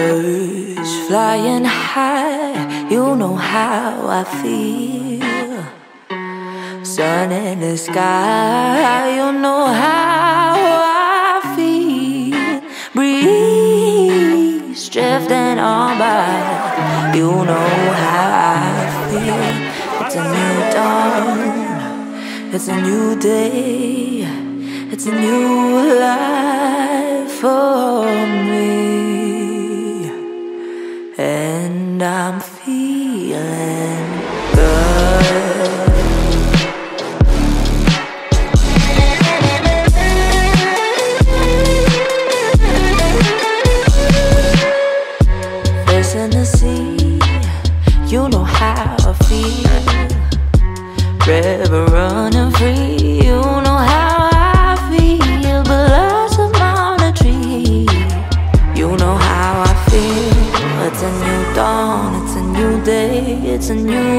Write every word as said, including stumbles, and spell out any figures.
Birds flying high, you know how I feel. Sun in the sky, you know how I feel. Breeze drifting on by, you know how I feel. It's a new dawn, it's a new day, it's a new life for me. And I'm feeling good. Fish in the sea, you know how I feel. River running free, you know how I feel. Blossom on a tree, you know how I feel. It's a new dawn, it's a new day, it's a new